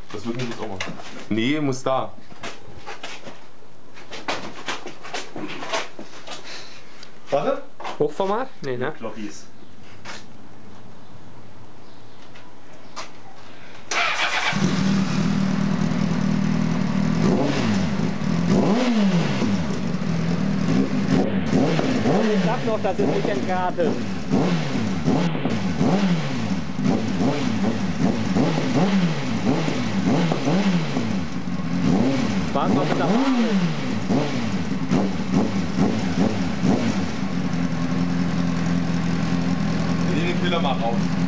Das wird nicht jetzt auch machen. Nee, muss da. Warte. Hochformat? Nee, ne? Kloppies. Ich sag noch, das ist nicht entgratet. Warte mal mit der Ware. Nee, den Fehler mach raus.